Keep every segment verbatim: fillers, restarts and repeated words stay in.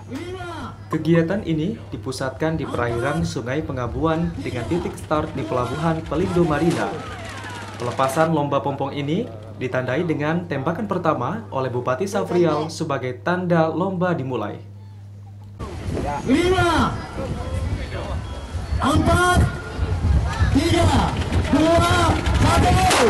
Kegiatan ini dipusatkan di perairan Sungai Pengabuan dengan titik start di Pelabuhan Pelindo Marina. Pelepasan lomba pompong ini ditandai dengan tembakan pertama oleh Bupati Safrial sebagai tanda lomba dimulai. Lima, empat, tiga, dua, satu.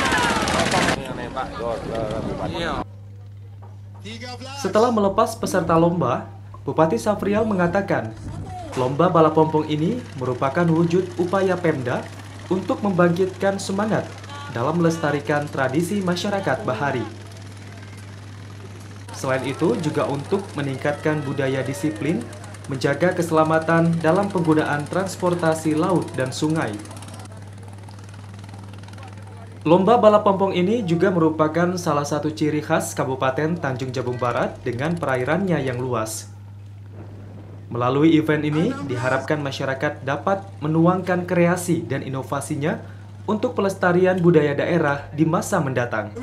Setelah melepas peserta lomba, Bupati Safrial mengatakan, lomba balap pompong ini merupakan wujud upaya Pemda untuk membangkitkan semangat dalam melestarikan tradisi masyarakat Bahari. Selain itu, juga untuk meningkatkan budaya disiplin, menjaga keselamatan dalam penggunaan transportasi laut dan sungai. Lomba balap pompong ini juga merupakan salah satu ciri khas Kabupaten Tanjung Jabung Barat dengan perairannya yang luas. Melalui event ini, diharapkan masyarakat dapat menuangkan kreasi dan inovasinya untuk pelestarian budaya daerah di masa mendatang.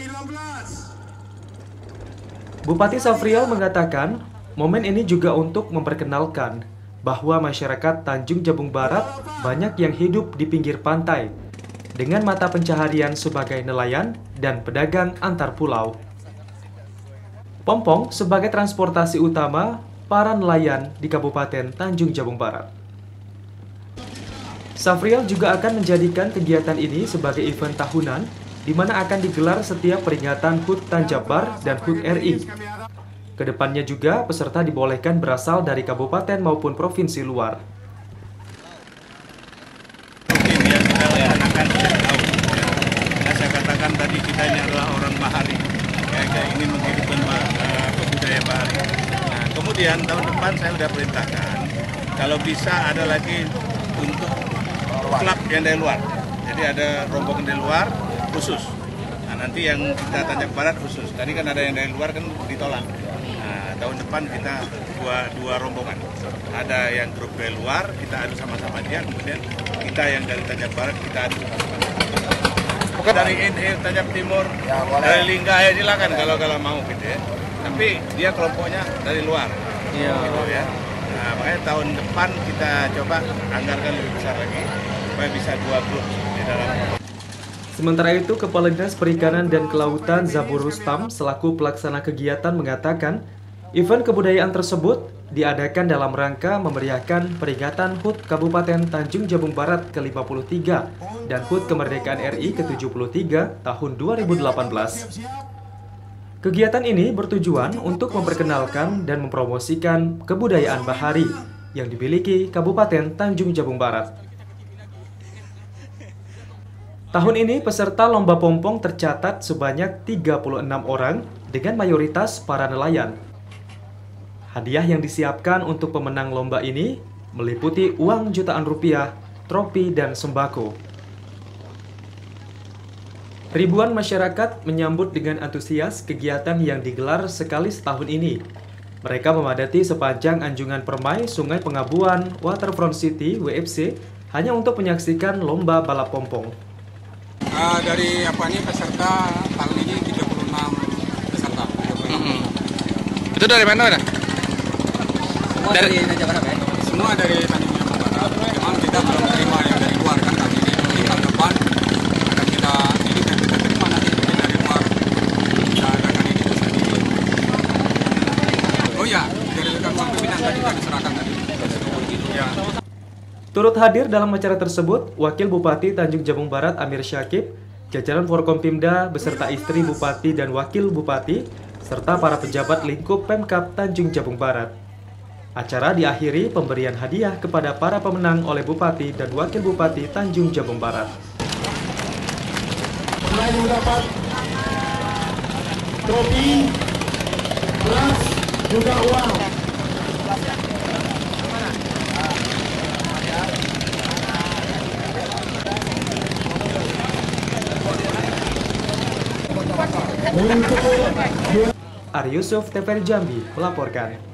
Bupati Safrial mengatakan, momen ini juga untuk memperkenalkan bahwa masyarakat Tanjung Jabung Barat banyak yang hidup di pinggir pantai, dengan mata pencaharian sebagai nelayan dan pedagang antar pulau. Pompong sebagai transportasi utama para nelayan di Kabupaten Tanjung Jabung Barat. Safrial juga akan menjadikan kegiatan ini sebagai event tahunan, di mana akan digelar setiap peringatan H U T Tanjabar dan H U T R I. Kedepannya juga peserta dibolehkan berasal dari kabupaten maupun provinsi luar. Mungkin yang kita laksanakan tidak tahu. Ya, saya katakan tadi kita ini adalah orang Bahari. Ya, kita ingin menghidupkan uh, budaya Bahari. Nah, kemudian tahun depan saya sudah perintahkan, kalau bisa ada lagi untuk klub yang dari luar. Jadi ada rombongan dari luar khusus. Nah, nanti yang kita Tanjung Barat khusus. Tadi kan ada yang dari luar kan ditolak. Nah, tahun depan kita dua, dua rombongan. Ada yang grup dari luar, kita adu sama-sama dia. Kemudian kita yang dari Tanjung Barat, kita adu sama-sama. Bukan dari Inhil, Tanjung Timur, ya, dari Lingga ya silakan kalau kalau mau gitu ya. Tapi dia kelompoknya dari luar. Iya. Gitu ya. Nah, makanya tahun depan kita coba anggarkan lebih besar lagi supaya bisa dua grup di dalam. Sementara itu, Kepala Dinas Perikanan dan Kelautan Zabur Rustam selaku pelaksana kegiatan mengatakan, event kebudayaan tersebut diadakan dalam rangka memeriahkan peringatan H U T Kabupaten Tanjung Jabung Barat ke lima puluh tiga dan H U T Kemerdekaan R I ke tujuh puluh tiga tahun dua ribu delapan belas. Kegiatan ini bertujuan untuk memperkenalkan dan mempromosikan kebudayaan Bahari yang dimiliki Kabupaten Tanjung Jabung Barat. Tahun ini peserta lomba pompong tercatat sebanyak tiga puluh enam orang dengan mayoritas para nelayan. Hadiah yang disiapkan untuk pemenang lomba ini meliputi uang jutaan rupiah, trofi, dan sembako. Ribuan masyarakat menyambut dengan antusias kegiatan yang digelar sekali setahun ini. Mereka memadati sepanjang anjungan permai Sungai Pengabuan Waterfront City W F C hanya untuk menyaksikan lomba balap pompong. Uh, dari apa nih peserta tahun ini tiga puluh enam peserta. Mm-hmm. Itu dari mana? Mana? Semua dari Tanjung Barat ya? Semua dari Tanjung Jabung Barat. Memang kita belum terima yang dari luar kan kali ini. Di tahun depan akan kita ini dan kita terima nanti dari luar. Kita adakan ini bisa di. Oh ya, dari rekan pimpinan tadi kita diserahkan tadi. Ya. Turut hadir dalam acara tersebut, Wakil Bupati Tanjung Jabung Barat Amir Syakib, jajaran Forkompimda beserta istri Bupati dan Wakil Bupati, serta para pejabat lingkup Pemkab Tanjung Jabung Barat. Acara diakhiri pemberian hadiah kepada para pemenang oleh Bupati dan Wakil Bupati Tanjung Jabung Barat. Selain mendapat trofi, beras, juga uang. Ari Yusuf, T V R Jambi, melaporkan.